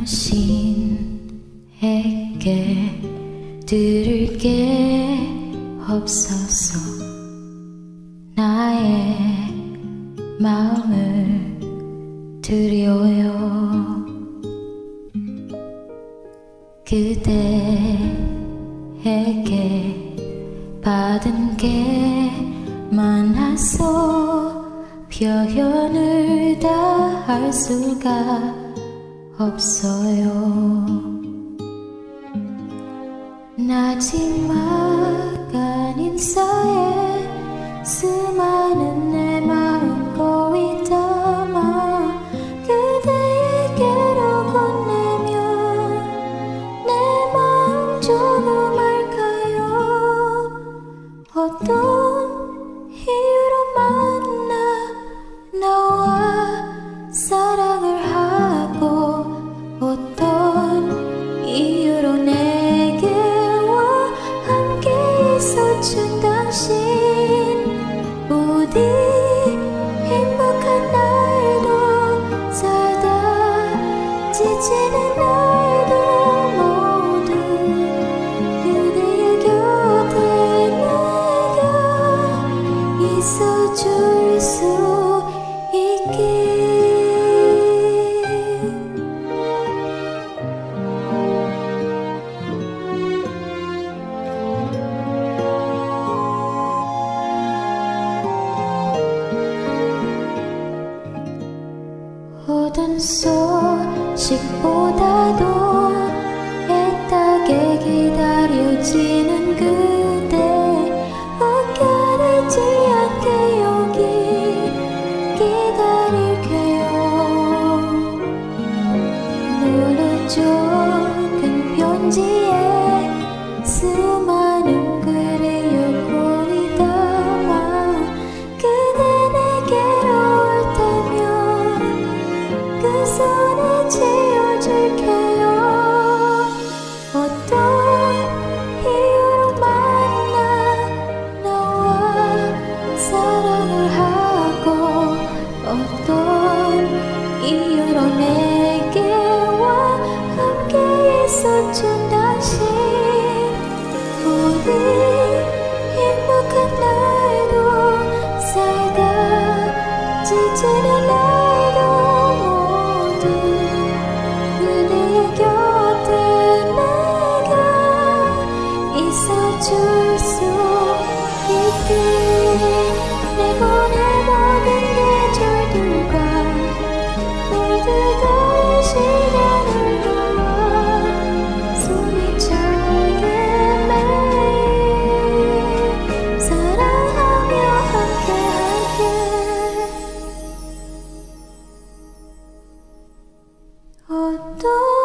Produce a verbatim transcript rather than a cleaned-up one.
당신에게 들을 게 없어서 나의 마음을 드려요. 그대에게 받은 게 많아서 표현을 다 할 수가 없어요. 나지막한 인사에 수많은 내 마음 고이 담아 그대에게로 건네면 내 마음 조금 알까요? 어떤 이유로 만나 나와 사랑을 하고 어떤 이유로 내게와 함께 있어준 당신 부디 행복한 날도 살다 지치는 날도 모두 그대의 곁에 내가 있어줄 수 있게. 모든 소식보다도 애타게 기다려지는 그대 웃겨내지 않게 여기 기다릴게요. 눌러줘 큰 편지에 수많은 글을 고이 담아 그대 내게로 올 때면 그 손에 쥐어줄게요. 어떤 이유로 만나 나와 사랑을 하고 어떤 이유로 내게와 함께 있어준 당신 부디 행복한 날도 살다 지치는 날도 그대의 곁에 내가 있어줄 수 있게. 내보낸 모든 계절들과 모두가 시간을 놓아 숨이 차게 매일 사랑하며 함께할게. 어떤